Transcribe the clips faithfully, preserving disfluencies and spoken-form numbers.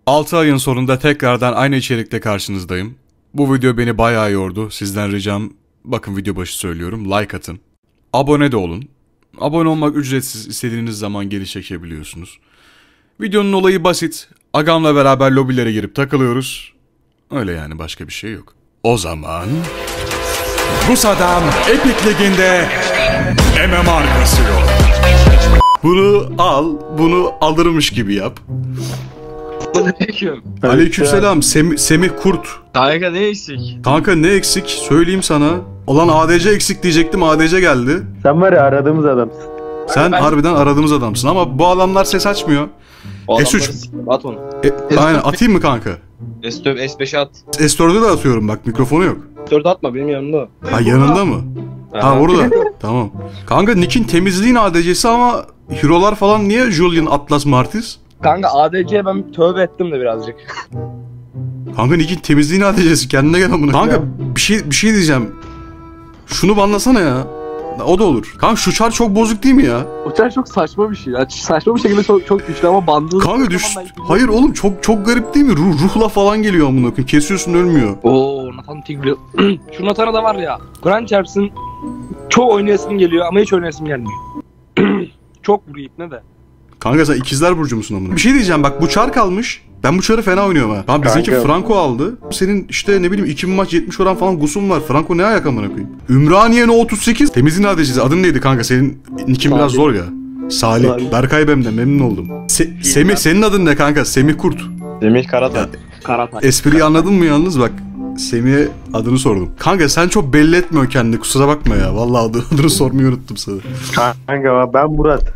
altı ayın sonunda tekrardan aynı içerikle karşınızdayım. Bu video beni bayağı yordu. Sizden ricam, bakın video başı söylüyorum, like atın. Abone de olun. Abone olmak ücretsiz, istediğiniz zaman geri çekebiliyorsunuz. Videonun olayı basit. Agamla beraber lobilere girip takılıyoruz. Öyle yani, başka bir şey yok. O zaman... Rus adam Epic Ligi'nde M M R kasıyor. Bunu al, bunu alırmış gibi yap. Aleyküm. Aleykümselam. Sem Semih Kurt. Kanka ne eksik? Kanka ne eksik? Söyleyeyim sana. Ulan A D C eksik diyecektim, A D C geldi. Sen var ya aradığımız adamsın. Sen ben... harbiden aradığımız adamsın ama bu adamlar ses açmıyor. S üç. At onu. E, aynen, atayım mı kanka? S dört, S beşe at. S dört'e de atıyorum bak, mikrofonu yok. S dört atma, benim yanımda. Ha, yanında mı? Ha, orada. Tamam. Kanka Nick'in temizliğin A D C'si ama hero'lar falan niye Julian, Atlas, Martis? Kanka A D C'ye ben tövbe ettim de birazcık. Kanka Nick'in temizliğin A D C'si, kendine gel amına. Kanka bir şey bir şey diyeceğim. Şunu banlasana ya. O da olur. Kanka şu çar çok bozuk değil mi ya? O çar çok saçma bir şey ya. Saçma bir şekilde çok, çok güçlü ama bandığı... Kanka düş... Hayır oğlum, çok çok garip değil mi? Ruh, ruhla falan geliyor amına koyayım. Kesiyorsun, ölmüyor. Oo, Nathan Tigre. Şu Nathan'a da var ya. Kur'an çarpsın. Çok oynayasım geliyor ama hiç oynayasım gelmiyor. Çok vuruyor ne de. Kanka sen ikizler burcu musun amına? Bir şey diyeceğim bak, bu çar kalmış. Ben bu çarı fena oynuyorum ha. Tamam, bizimki Kanka. Franco aldı. Senin işte ne bileyim iki bin maç yetmiş oran falan gusum var. Franco ne ayak amına koyayım? Ümraniye No otuz sekiz. Temizliğin A D C'si. Adın neydi kanka? Senin nickin biraz zor ya. Salih. Salih. Berkay Bem'de memnun oldum. Se Semih, senin adın ne kanka? Semih Kurt. Semih Karatay. Karatay. Espriyi anladın mı yalnız bak. Semih'e adını sordum. Kanka sen çok belli etmiyorsun kendini, kusura bakma ya. Vallahi adını, adını sormayı unuttum sana. Kanka ben Murat.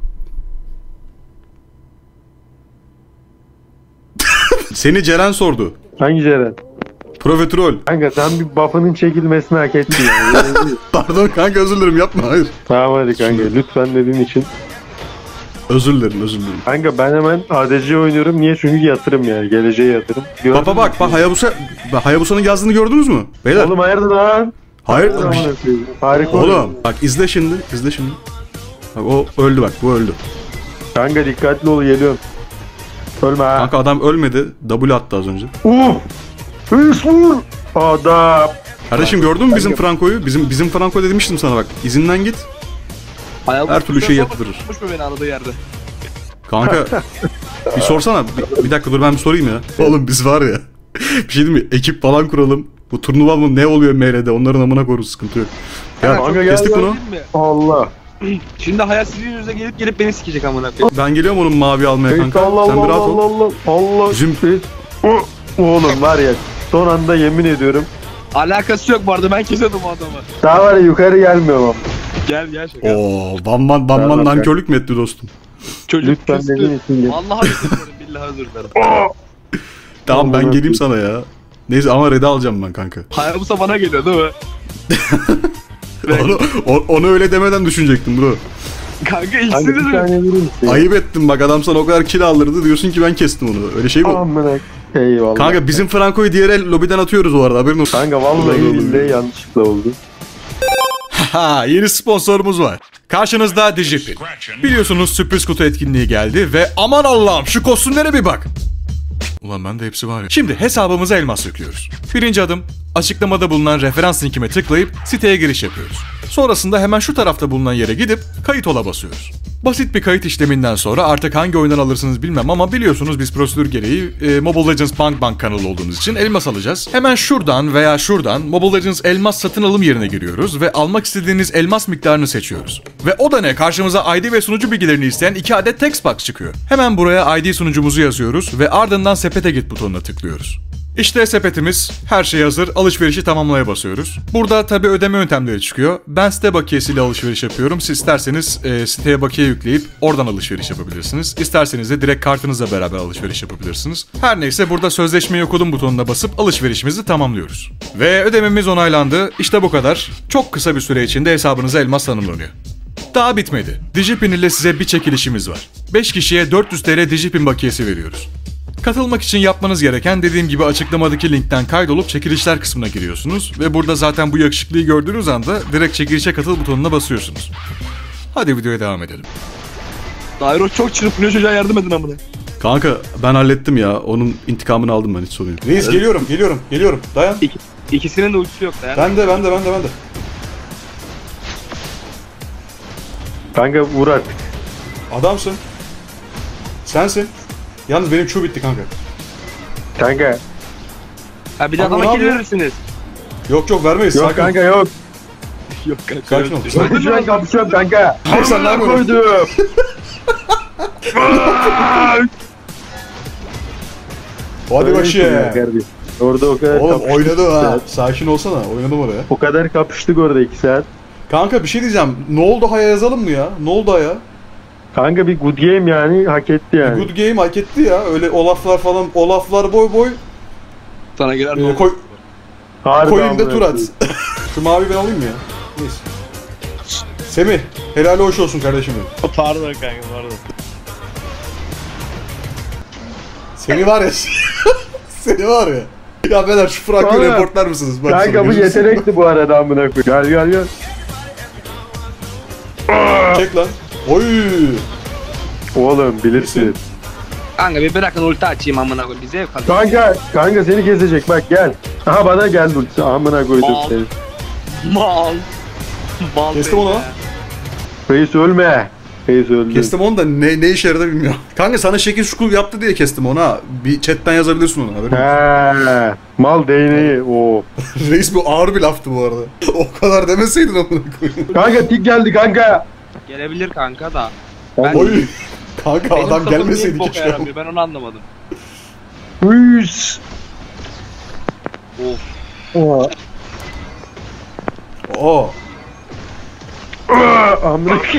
Seni Ceren sordu. Hangi Ceren? Profiterol. Kanka sen bir buff'ının çekilmesini hak ettin yani. Pardon kanka, özür dilerim, yapma, hayır. Tamam hadi kanka, lütfen dediğin için. Özür dilerim, özür dilerim. Kanka ben hemen A D C oynuyorum. Niye? Çünkü yatırım yani. Geleceğe yatırım. Gördün Baba bak bak, Hayabusa, Hayabusa'nın yazdığını gördünüz mü? Beyler. Oğlum hayırdır lan? Hayır. Harika. Oğlum bak, izle şimdi, izle şimdi. Bak o öldü, bak bu öldü. Kanka dikkatli ol, geliyorum. Ölme ha. Kanka adam ölmedi. W attı az önce. Uh! Hırs vur! Adam! Kardeşim gördün mü bizim Franco'yu? Bizim bizim Franco demiştim sana bak. İzinden git. Her türlü şey yaptırır. Tutmuş mu beni aradığı yerde? Kanka bir sorsana. Bir, bir dakika dur, ben bir sorayım ya. Oğlum biz var ya. Bir şey değil mi? Ekip falan kuralım. Bu turnuva mı ne oluyor M L'de? Onların amına koruruz, sıkıntı yok. Ya Kanka kestik gel, bunu. Allah! Şimdi hayal sizin yüzünüze gelip gelip beni sikecek amına koyayım. Ben geliyorum onun mavi almaya kanka. Allah Sen Allah bir rahat Allah ol. Allah Allah. Bizim... Oğlum var ya, son anda yemin ediyorum. Alakası yok bu arada, ben kesiyordum o adamı. Daha var ya, yukarı gelmiyor ama. Gel gel şaka. Oo, bamban bamban Tamam, nankörlük mü etti dostum? Çocuk Lütfen küstü. dediğin için gel. Vallahi özür dilerim, billahi özür dilerim. Tamam ben Aman geleyim Allah'ım. sana ya. Neyse ama Red'i alacağım ben kanka. Hayabusa bana geliyor değil mi? onu, o- onu öyle demeden düşünecektim bro. Kanka ilk Kanka bir dedim. tane verir misin? Ayıp ettim bak, adam sana o kadar kill aldırdı, diyorsun ki ben kestim onu. Öyle şey mi? Amına. Eyvallah. Kanka bizim Franco'yu diğer el lobiden atıyoruz o arada, haberin olsun. Kanka vallahi billahi yanlışlıkla oldu. Ha, yeni sponsorumuz var. Karşınızda Digipin. Biliyorsunuz sürpriz kutu etkinliği geldi ve aman Allah'ım şu kostümlere bir bak. Ulan bende hepsi var ya. Şimdi hesabımıza elmas yüklüyoruz. Birinci adım, açıklamada bulunan referans linkime tıklayıp siteye giriş yapıyoruz. Sonrasında hemen şu tarafta bulunan yere gidip kayıt ola basıyoruz. Basit bir kayıt işleminden sonra artık hangi oyundan alırsınız bilmem ama biliyorsunuz biz prosedür gereği e, Mobile Legends Bank Bank kanalı olduğumuz için elmas alacağız. Hemen şuradan veya şuradan Mobile Legends elmas satın alım yerine giriyoruz ve almak istediğiniz elmas miktarını seçiyoruz. Ve o da ne? Karşımıza I D ve sunucu bilgilerini isteyen iki adet text box çıkıyor. Hemen buraya I D sunucumuzu yazıyoruz ve ardından sepete git butonuna tıklıyoruz. İşte sepetimiz, her şey hazır, alışverişi tamamlaya basıyoruz. Burada tabi ödeme yöntemleri çıkıyor. Ben site bakiyesiyle alışveriş yapıyorum. Siz isterseniz e, siteye bakiye yükleyip oradan alışveriş yapabilirsiniz. İsterseniz de direkt kartınızla beraber alışveriş yapabilirsiniz. Her neyse burada sözleşmeyi okudum butonuna basıp alışverişimizi tamamlıyoruz. Ve ödememiz onaylandı. İşte bu kadar. Çok kısa bir süre içinde hesabınıza elmas tanımlanıyor. Daha bitmedi. Digipin ile size bir çekilişimiz var. beş kişiye dört yüz TL Digipin bakiyesi veriyoruz. Katılmak için yapmanız gereken dediğim gibi açıklamadaki linkten kaydolup çekilişler kısmına giriyorsunuz ve burada zaten bu yakışıklıyı gördüğünüz anda direkt çekilişe katıl butonuna basıyorsunuz. Hadi videoya devam edelim. Dairo çok çırpınıyor, çocuğa yardım edin amına. Kanka ben hallettim ya. Onun intikamını aldım ben, hiç sorun yok. Reis geliyorum, geliyorum, geliyorum. Dayan. İki, ikisinin de ultisi yok da ya. Ben de, ben de, ben de, ben de. Kanka vur artık. Adamsın. Sensin. Yalnız benim Q bitti kanka. Kanka. Ha bir de Kanka, adama ne kill yapıyor? verirsiniz. Yok yok vermeyiz. Yok Sakin ol. kanka yok. Yok kanka. Sakin ol. Yok şu an kapışıyorum kanka. Hayır, sen ne yapıyorsun? Koydum. Hadi Öyle bakayım. ya kardeşim. Orada o kadar Oğlum kapıştık oynadı iki ha. saat. Sakin olsana. Oynadım oraya. O kadar kapıştık orada iki saat. Kanka bir şey diyeceğim. Ne oldu Haya yazalım mı ya? Ne oldu Haya? Kanka bir good game yani hak etti yani. Good game hak etti ya. Öyle Olaf'lar falan. Olaf'lar boy boy. Sana girer Ee, mi? koy, Harbi koyun da amına tur at. koyayım. Şu mavi ben alayım mı ya? Neyse. Semih. Helali hoş olsun kardeşim benim. Pardon kanka pardon. Seni var ya. Seni var ya. Ya beyler şu Frank'ı Kanka. reportlar mısınız? Bak Kanka sana bu gözünü seveyim. yetenekti bu arada amına koyayım. Gel gel gel. Çek lan. Oy. Oğlum bilirsin. Kanka bir bırakın ulti açayım amına koyayım. Bir zevk alın. Kanka kanka seni kesecek bak gel. Aha bana geldi ultisi amına koydum Al. seni. Mal. Mal. Kestim onu. Reis ölme. Reis öldü. Kestim onu da ne, ne işe yaradı bilmiyorum. Kanka sana şekil şukul yaptı diye kestim onu ha. Bir chatten yazabilirsin onu. Haberin olsun. He. Mal değneği. Oo. Reis bu ağır bir laftı bu arada. O kadar demeseydin amına koyayım. Kanka tik geldi kanka. Gelebilir kanka da. Ben- Oy. Kanka Benim adam sapım niye gelmeseydi bir boka keşke. yaramıyor? Ben onu anlamadım. Hüs. Of. Oo. Oo. Aa, amına koyayım.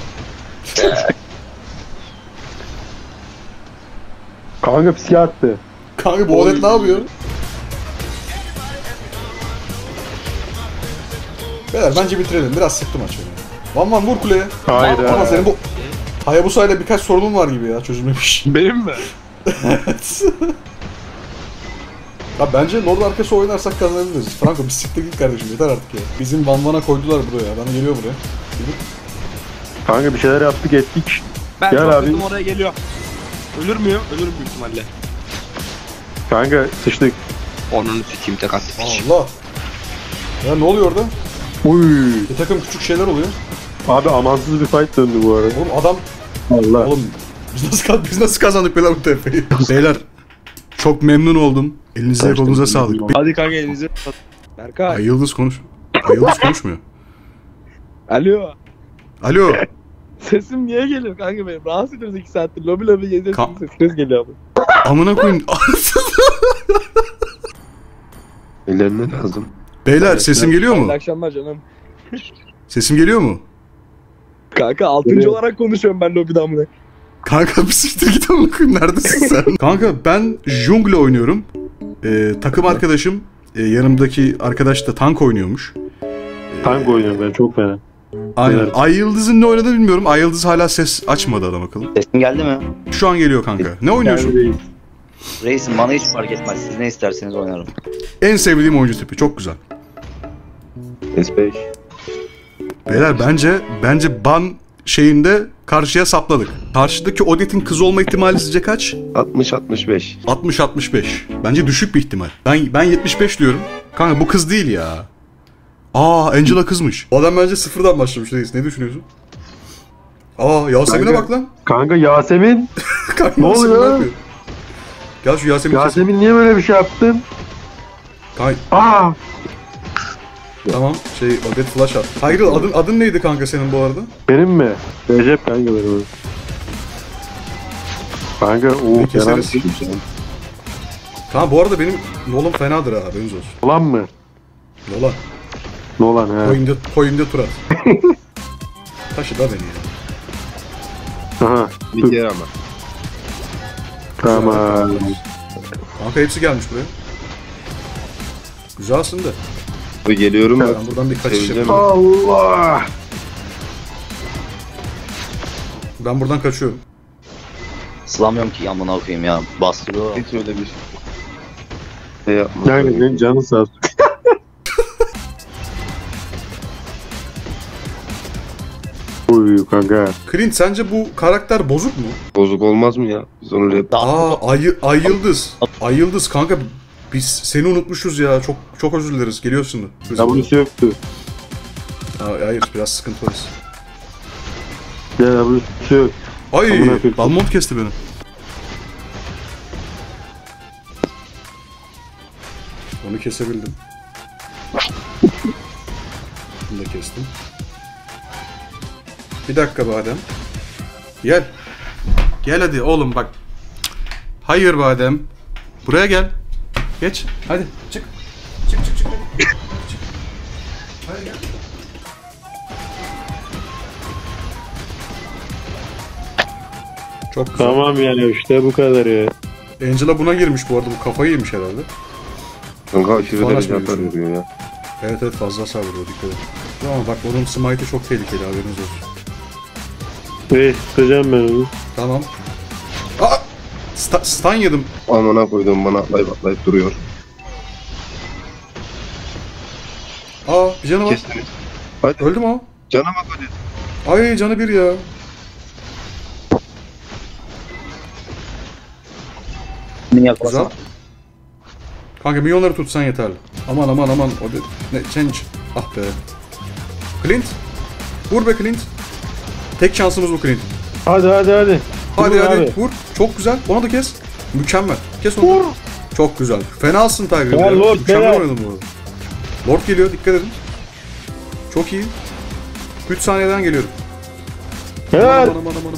Kanka psikiye attı. Kanka bu alet ne yapıyor? Beyler bence bitirelim. Biraz sıktı maç beni. Van Van vur kuleye. Hayda. Ama senin bu Hayabusa'yla birkaç sorunun var gibi ya, çözülmemiş. Benim mi? Evet. Ya bence Lord arkası oynarsak kazanabiliriz. Franco bir siktir git kardeşim, yeter artık ya. Bizim Van Van'a koydular buraya. Bana geliyor buraya. Gidip. Kanka bir şeyler yaptık ettik. Ben Gel çok abi. kızım oraya geliyor. Ölür müyüm? Ölürüm büyük ihtimalle. Kanka sıçtık. Onunu sikeyim tek attı. Allah. Ya ne oluyor orada? Uy. Bir takım küçük şeyler oluyor. Abi amansız bir fight döndü bu arada. Oğlum adam... Allah. Oğlum biz nasıl, ka- biz nasıl kazandık beyler bu tepeyi? Beyler çok memnun oldum. Elinize Kaçtım, kolunuza memnun sağlık. oldum. Hadi kanka elinize. Berkay. Ay Yıldız konuş. Ay Yıldız konuşmuyor. Alo. Alo. Sesim niye geliyor kanka benim? Rahatsız ediyoruz iki saattir. Lobi lobi geziyorsun. Ka- Sesiniz geliyor abi. Amına koyayım. Ellerine lazım. Beyler sesim geliyor mu? Hayırlı akşamlar canım. Sesim geliyor mu? Kanka altıncı Geliyor. olarak konuşuyorum ben lobide amına. Kanka bir siktir git amına koyayım, neredesin sen? Kanka ben jungle oynuyorum. Ee, takım arkadaşım e, yanımdaki arkadaş da tank oynuyormuş. Tank oynuyorum ben çok fena. Aynen. Evet. Ay Yıldız'ın ne oynadığını bilmiyorum. Ay Yıldız hala ses açmadı adam akıllı. Sesim geldi mi? Şu an geliyor kanka. Ne oynuyorsun? Yani Reisim bana hiç fark etmez. Siz ne isterseniz oynarım. En sevdiğim oyuncu tipi. Çok güzel. S beş. Beyler bence bence ban şeyinde karşıya sapladık. Karşıdaki Odette'in kız olma ihtimali sizce kaç? altmış altmış beş. altmış altmış beş. Bence düşük bir ihtimal. Ben ben yetmiş beş diyorum. Kanka bu kız değil ya. Aa Angela kızmış. O adam bence sıfırdan başlamış reis. Ne düşünüyorsun? Aa Yasemin'e Kanka- bak lan. Kanka Yasemin. Kanka, Ne Yasemin oluyor? yapıyor? Gel şu Yasemin kesin. Yasemin niye böyle bir şey yaptın? Kanka, Aa. tamam şey Odette flash at. Hayır adın, adın neydi kanka senin bu arada? Benim mi? Recep kanka benim. Kanka o Peki, yalan keseriz. Tamam bu arada benim Nolan fenadır ha, haberiniz olsun. Olan mı? Nolan. Ne olan ha? Koyunda, koyunda tur at. Taşı da beni ya. Aha. Bir kere ama. Tamam. Kanka hepsi gelmiş buraya. Güzel aslında. Bu geliyorum bak. Ben buradan bir kaçış Seveceğim. yapayım. Allah. Ben buradan kaçıyorum. Sılamıyorum ki amına koyayım ya. Bastırıyor. Hiç öyle bir şey yapma. Kanka senin canın sağ olsun. Uy kanka. Clint sence bu karakter bozuk mu? Bozuk olmaz mı ya? Biz onu rap... Aa ay, ay Yıldız. Ay Yıldız kanka biz seni unutmuşuz ya. Çok çok özür dileriz. Geliyorsun da. W'si yoktu. Ha, hayır biraz sıkıntılıyız. Ya W'si yok. Ay Amına koyayım. Balmont kesti beni. Onu kesebildim. Bunu da kestim. Bir dakika Badem. Gel. Gel hadi oğlum bak. Hayır Badem. Buraya gel. Geç. Hadi çık. Çık çık çık. Hadi, çık. Hadi gel. Çok güzel. Tamam yani işte bu kadar ya. Angela buna girmiş bu arada. Bu kafayı yemiş herhalde. Kanka aşırı Falan derece açmıyor atar vuruyor ya. Evet evet fazla hasar vuruyor dikkat et. Ama bak onun smite'ı çok tehlikeli haberiniz olsun. Ve tutacağım ben onu. Tamam. Aa! Sta- stun yedim. Amına koydum bana atlayıp atlayıp duruyor. Aa bir canı var. Kestiniz. Hadi Öldü mü o? cana bak hadi. Ay canı bir ya. Beni yaklasana. Güzel. Kanka milyonları tutsan yeterli. Aman aman aman. O da... Ne? Change. Ah be. Clint. Vur be Clint. Tek şansımız bu Clint. Hadi hadi hadi. Hadi Vurun hadi abi. vur. Çok güzel. Onu da kes. Mükemmel. Kes onu. Vur. Çok güzel. Fenasın Tiger. Gel ya. Lord, Mükemmel gel. oynadın bu arada. Lord geliyor. Dikkat edin. Çok iyi. üç saniyeden geliyorum. Helal. Aman aman aman.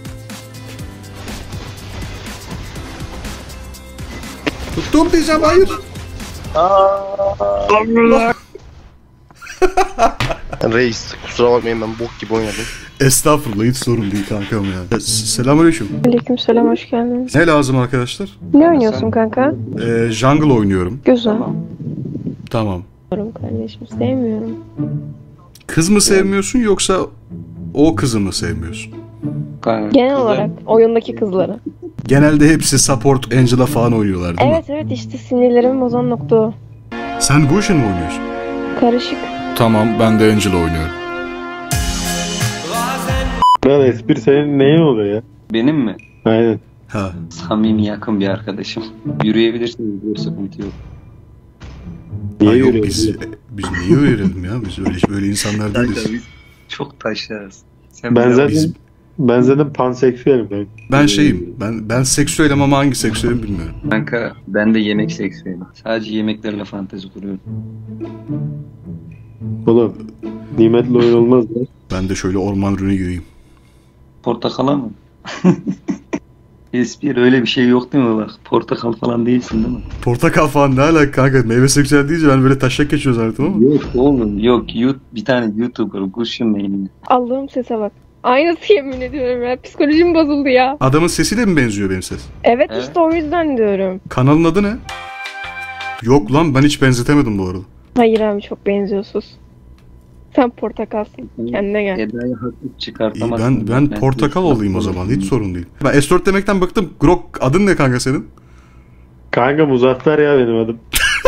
Tuttum diyeceğim hayır. Reis kusura bakmayın ben bok gibi oynadım. Estağfurullah hiç sorun değil kankam ya. Selamünaleyküm. Aleykümselam, hoş geldiniz. Ne lazım arkadaşlar? Ne oynuyorsun kanka? Ee, jungle oynuyorum. Güzel. Tamam. Sevmiyorum kardeşim, sevmiyorum. Kız mı sevmiyorsun yoksa o kızı mı sevmiyorsun? Genel olarak oyundaki kızları. Genelde hepsi support Angela falan oynuyorlar değil Evet evet, işte sinirlerimi bozan nokta o. mi? Sen bu işin mi oynuyorsun? Karışık. Tamam ben de Angela oynuyorum. Lan espri senin neyin oluyor ya? Benim mi? Aynen. Ha. Samimi yakın bir arkadaşım. Yürüyebilirsiniz diyor, sıkıntı yok. Niye Ha, yok yürüyorsun? biz, biz niye öğrenelim ya? Biz öyle, öyle insanlar değiliz. Kanka biz çok taşlarız. Sen Ben bir- zaten biz- ben zaten panseksüelim ben. Ben şeyim. Ben ben seksüelim ama hangi seksüelim bilmiyorum. Kanka ben de yemek seksüelim. Sadece yemeklerle fantezi kuruyorum. Oğlum nimetli oyun olmaz ya. Ben de şöyle orman rünü gireyim. Portakala mı? Espri öyle bir şey yok değil mi bak? Portakal falan değilsin değil mi? Portakal falan ne alaka kanka? Meyve seksüel deyince ben böyle taşak geçiyor zaten ama. Yok oğlum yok. You, bir tane YouTuber kurşun beynini. Allah'ım sese bak. Aynısı yemin ediyorum ya. Psikolojim bozuldu ya. Adamın sesiyle mi benziyor benim ses? Evet, Evet. işte o yüzden diyorum. Kanalın adı ne? Yok lan ben hiç benzetemedim bu arada. Hayır abi, çok benziyorsunuz. Sen portakalsın. Kendine gel. Eda'yı haklı İyi, çıkartamazsın. ben ben portakal olayım o zaman hiç sorun değil. Ben S dört demekten bıktım. Grok adın ne kanka senin? Kanka Muzaffer ya benim adım.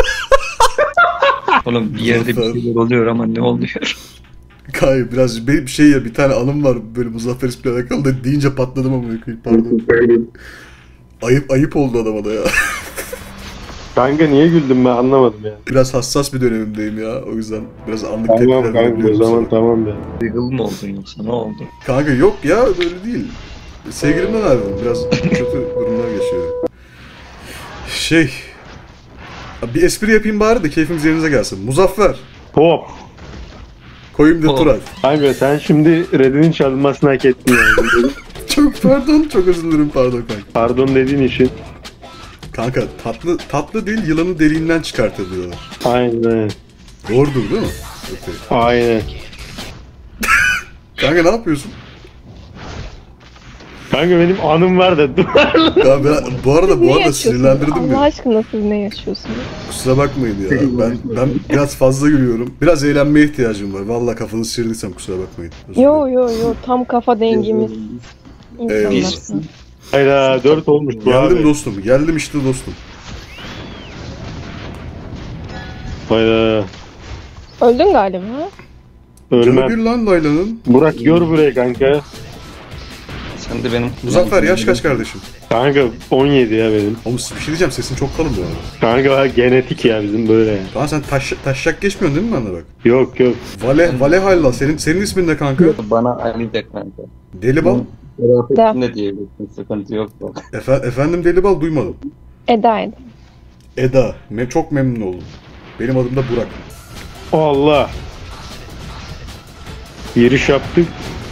Oğlum bir yerde bir şeyler oluyor ama ne oluyor? Kay biraz benim bir şey ya bir tane anım var böyle Muzaffer ismiyle alakalı da deyince patladım ama pardon. Ayıp ayıp oldu adama da ya. Kanka niye güldüm ben anlamadım ya. Biraz hassas bir dönemimdeyim ya o yüzden biraz anlık Tamam tepkiler kanka o verebiliyorum zaman sana. tamam ya. Yıkıl mı oldun yoksa ne oldu? Kanka yok ya böyle değil. Sevgilimden ayrıldım biraz kötü durumlar geçiyor. Şey bir espri yapayım bari de keyfimiz yerinize gelsin. Muzaffer Hop. koyayım da Hop. Turay. Kanka sen şimdi Red'in çalınmasını hak ettin yani. Çok pardon çok özür dilerim pardon kanka. Pardon dediğin için. Kanka tatlı tatlı değil yılanı deliğinden çıkartır diyorlar. Aynen. Doğrudur değil mi? Okay. Aynen. Kanka ne yapıyorsun? Kanka benim anım var da. Ya ben, bu arada bu Ne arada yaşıyorsunuz? sinirlendirdim Allah beni. aşkına siz ne yaşıyorsunuz? Kusura bakmayın ya. Ben ben biraz fazla gülüyorum. Biraz eğlenmeye ihtiyacım var. Vallahi kafanızı şişirdiysem kusura bakmayın. Özür Yo dilerim. yo yo, tam kafa dengimiz. İnsanlarsın. Hayda dört olmuş bu Geldim abi. dostum. Geldim işte dostum. Hayda. Öldün galiba ha? Canı Ölmem. bir lan Layla'nın. Burak gör buraya kanka. Sen de benim... Muzaffer yaş kaç kardeşim? Kanka on yedi ya benim. Oğlum bir şey diyeceğim, sesin çok kalın bu arada. Kanka genetik ya bizim böyle yani. Tamam sen taş, taşşak geçmiyorsun değil mi bende bak? Yok yok. Vale, Vale Halla. Senin, senin ismin ne kanka? Bana Ali de kanka. Delibal. Ne diyebilirsin, sıkıntı yok bak. Efe, efendim Delibal, duymadım. Eda Eda. Eda. Me çok memnun oldum. Benim adım da Burak. Allah. Yürüyüş yaptık.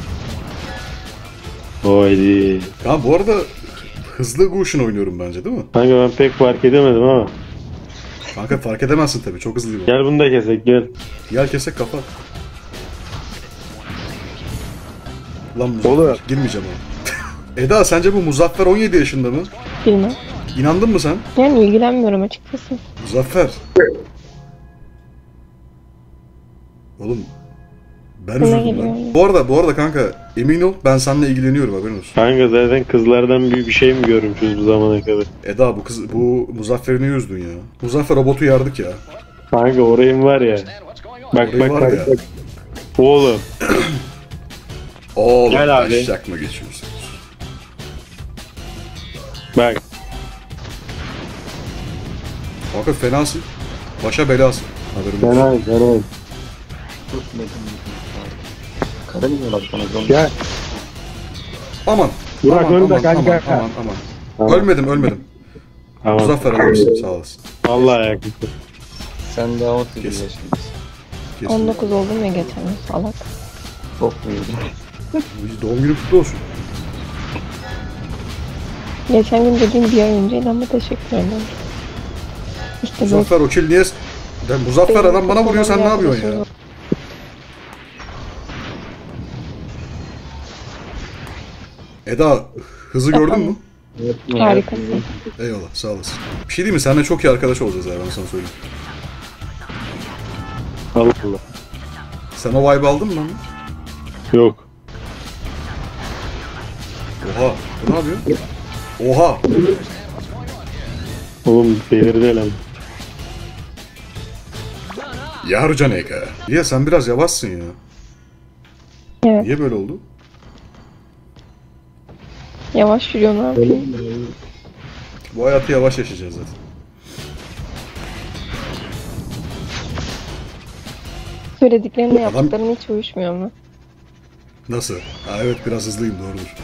Haydi. Ya bu arada hızlı Gush'un oynuyorum bence değil mi? Kanka ben pek fark edemedim ama. Kanka fark edemezsin tabii, çok hızlıyım. Gel bunu da kesek gel. Gel kesek kafa. Lan Muzaffer, Olur. girmeyeceğim ona. Eda sence bu Muzaffer on yedi yaşında mı? Bilmem. İnandın mı sen? Yani ilgilenmiyorum açıkçası. Muzaffer. Oğlum ben Buna üzüldüm geliyor lan. ya. Bu arada bu arada kanka emin ol ben seninle ilgileniyorum, haberin olsun. Kanka zaten kızlardan bir, bir şey mi görmüşüz bu zamana kadar? Eda bu kız bu Muzaffer'i niye üzdün ya? Muzaffer robotu yardık ya. Kanka orayım var ya. Bak Orayı bak var bak, ya. bak. Oğlum. Oğlum Gel abi. taşacak mı geçiyorsunuz? Bak. Kanka fenasın. Başa belasın. Haberin olsun. Fena fena. Kara mı yolladı sana? Zombi. Gel. Aman. Burak aman, ölme aman, kanka. Aman aman aman. Tamam. Ölmedim ölmedim. Tamam. Muzaffer adamsın, sağ olasın. Allah ayaklısı. Sen daha otuz Kesin. yaşındasın. Kesin. on dokuz oldum ya geçen yıl salak. Çok büyüdün. Doğum günü kutlu olsun. Geçen gün dediğim bir ay önceydi ama teşekkür ederim. İşte bu. Muzaffer o kill niye... Ben Muzaffer adam bana vuruyor, sen ne yapıyorsun ya? Eda hızı gördün mü? Harikasın. Eyvallah sağ olasın. Bir şey diyeyim mi? Seninle çok iyi arkadaş olacağız ya, ben sana söyleyeyim. Allah Allah. Sen o vibe aldın mı lan? Yok. Oha. Bu ne yapıyor? Oha. Oğlum delirdi lan. Yarcaneka. Liya sen biraz yavaşsın ya. Evet. Niye böyle oldu? Yavaş yürüyor, ne yapayım? Bu hayatı yavaş yaşayacağız zaten. Söylediklerimle Adam- yaptıklarım hiç uyuşmuyor mu? Nasıl? Ha, evet biraz hızlıyım, doğrudur.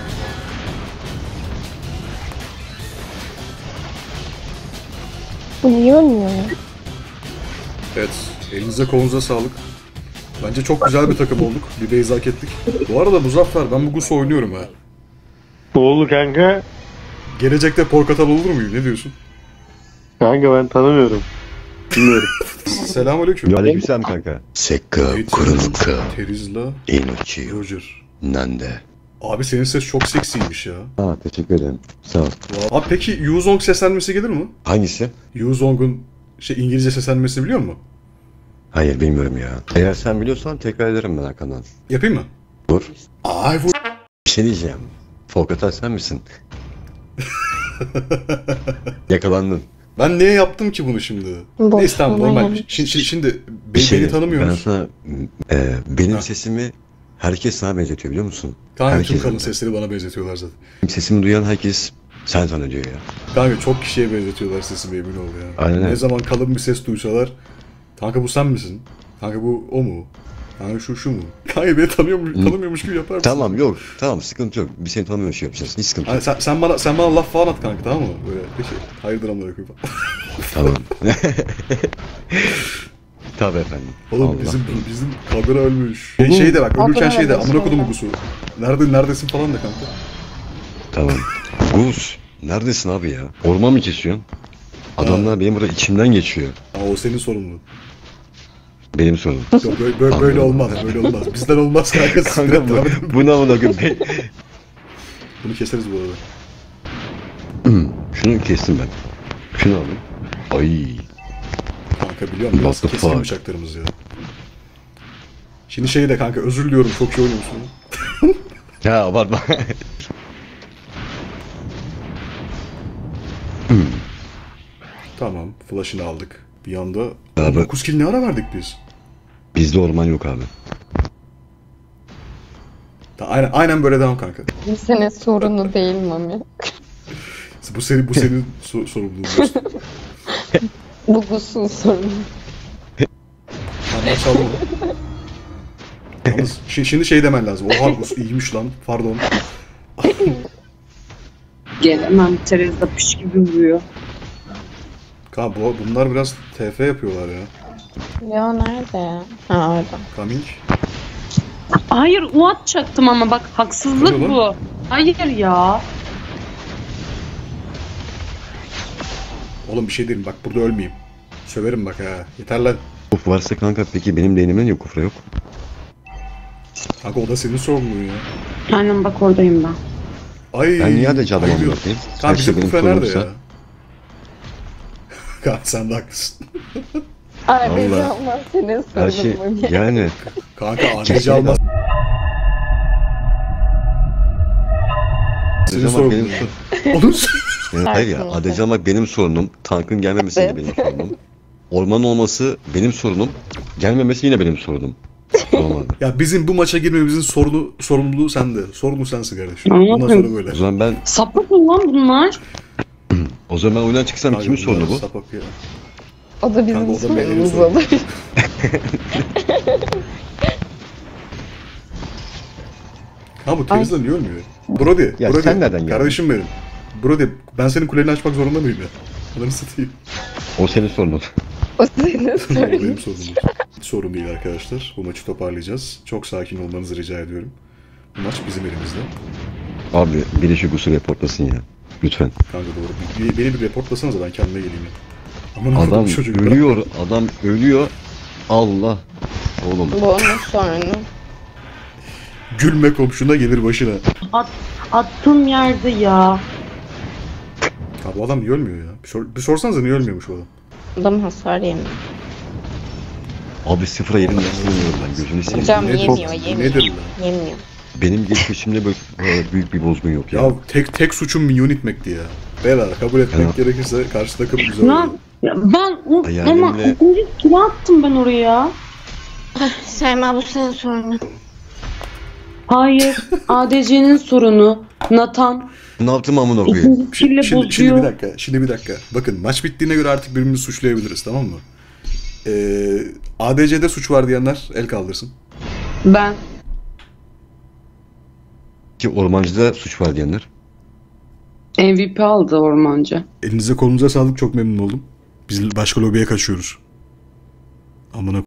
Bu niye ölmüyor ya? Evet. Elinize kolunuza sağlık. Bence çok güzel bir takım olduk. Bir base hak ettik. Bu arada Muzaffer, ben bu Gus'u oynuyorum ha. Ne oldu kanka? Gelecekte Porkatal olur muyum? Ne diyorsun? Kanka ben tanımıyorum. Bilmiyorum. Selamünaleyküm. Aleykümselam kanka. Sekka, Kurunka, Terizla, Inochi, Roger. Nande. Abi senin ses çok seksiymiş ya. Aa teşekkür ederim. Sağ ol. Abi peki Yuzong seslenmesi gelir mi? Hangisi? Yuzong'un şey İngilizce seslenmesi biliyor musun? Hayır bilmiyorum ya. Eğer sen biliyorsan tekrar ederim ben arkandan. Yapayım mı? Vur. Ay vur. Bir şey diyeceğim. Folkatay sen misin? Yakalandın. Ben niye yaptım ki bunu şimdi? Boş Neyse tamam, olay normal. yani. Şimdi, şimdi, şimdi Bir be- şey beni Ben tanımıyorsunuz. sana e, benim Ha. sesimi herkes sana benzetiyor biliyor musun? Kanka tüm Herkes- kadın sesleri bana benzetiyorlar zaten. Benim sesimi duyan herkes sen zannediyor ya. Kanka çok kişiye benzetiyorlar sesimi, emin ol ya. Aynen Ne öyle. zaman kalın bir ses duysalar. Kanka bu sen misin? Kanka bu o mu? Kanka şu şu mu? Kanka beni tanıyormuş, tanımıyormuş gibi yapar mısın? Tamam yok. Tamam sıkıntı yok. Biz seni tanımıyoruz şey yapacağız. Hiç sıkıntı Hani yok. sen, sen bana sen bana laf falan at kanka, tamam mı? Böyle peki. Hayırdır amına koyayım. Tamam. Tabii efendim. Oğlum Allah bizim benim. bizim kamera ölmüş. Şey, şey de bak, ölürken Kamera şey de ölmüş amına kodum ya. Gusu. Nerede neredesin falan da kanka. Tamam. Gus, neredesin abi ya? Orman mı kesiyorsun? Adamlar benim burada içimden geçiyor. Ama o senin sorumluluğun. Benim sorunum. Yok böyle, böyle, böyle olmaz, böyle olmaz. Bizden olmaz kanka. Kanka bu, bu ne amına koyayım? Bunu keseriz bu arada. Şunu kestim ben. Şunu aldım. Ay. Kanka biliyorum biraz What the keskin fuck? bıçaklarımız ya. Şimdi şey de kanka, özür diliyorum, çok iyi oynuyorsun. Ya abartma. Tamam, flash'ını aldık. Bir anda Abi. dokuz kill ne ara verdik biz? Bizde orman yok abi. Ta- Aynen, aynen böyle devam kanka. Kimsenin sorunu değil Mami. Bu senin bu senin so- sorumluluğun. dostum. Bu Gus'un sorunu. Tamam çaldım onu. Yalnız şi- şimdi şey demen lazım. Oha Gus iyiymiş lan. Pardon. Gelemem. Teresa piş gibi vuruyor. Ka bu, bunlar biraz T F yapıyorlar ya. Leo nerede? Ha orada. Coming. Hayır o atacaktım ama bak haksızlık Öyle bu. Hayır ya. Oğlum bir şey diyeyim bak burada ölmeyeyim. Söverim bak ha. Yeter lan. Kuf varsa kanka peki benim değinimin yok kufra yok. Kanka o da senin sorumluluğun ya. Aynen bak oradayım ben. Ay. Ben niye adacı adamım ayılıyor. bakayım? Kanka bizim benim kufe nerede sorunumsa- ya? Kanka sen de haklısın. Ay beni Vallahi. almaz senin Her şey sorunun Mami. yani Kanka adacı almaz. Senin adacı benim sorumluluğun. sorunum. Onun Yani hayır ya Kesinlikle. adacı almak benim sorunum. Tankın gelmemesi yine benim sorunum. Orman olması benim sorunum. Gelmemesi yine benim sorunum. Olmadı. Ya bizim bu maça girmemizin sorunu sorumluluğu sende. Sorumlu sensin kardeşim. Anladım. Bundan sonra böyle. O zaman ben Sapık mı lan bunlar? o zaman ben oyundan çıksam Kanka kimin bunlar sorunu bu? sapak ya. O da bizim Kanka, o da benim sorunumuz sorunum. olur. Ha bu Teresa niye ölmüyor? Brody, Ya Brody. sen nereden geldin? Kardeşim benim. Brody, ben senin kuleni açmak zorunda mıyım ya? Adını satayım. O senin sorunun. O senin O sorunun. benim sorunum. Hiç sorun değil arkadaşlar. Bu maçı toparlayacağız. Çok sakin olmanızı rica ediyorum. Bu maç bizim elimizde. Abi biri şu Gus'u reportlasın ya. Lütfen. Kanka doğru. Bir, beni bir reportlasanıza ben kendime geleyim ya. Aman Adam Allah'ım çocuk. ölüyor. Adam ölüyor. Allah. Oğlum. Bu onun sorunu. Gülme komşuna gelir başına. At, attığım yerde ya. Ha bu adam niye ölmüyor ya? Bir, sor, bir sorsanıza niye ölmüyormuş bu adam? Adam hasar yemiyor. Abi sıfıra yerim nasıl oynuyorum ben gözünü seveyim. Hocam Nedir? yemiyor, Nedir yemiyor. lan? Yemiyor. Benim geçmişimde böyle böyle büyük bir bozgun yok ya. Ya tek tek suçum minyon itmekti ya. Beyler kabul etmek Ya. gerekirse karşı takım güzel Lan oynadı. ya ben o, Hayalimle- ama ikinci kilo attım ben oraya. Selma bu senin sorunun. Hayır. A D C'nin sorunu. Nathan. Ne yaptım amına koyayım? İkinci Şimdi, kille şimdi, şimdi bir bozuyor. dakika, şimdi bir dakika. Bakın maç bittiğine göre artık birbirimizi suçlayabiliriz, tamam mı? Ee, A D C'de suç var diyenler el kaldırsın. Ben. Ki ormancıda suç var diyenler. M V P aldı ormancı. Elinize kolunuza sağlık, çok memnun oldum. Biz başka lobiye kaçıyoruz. Amına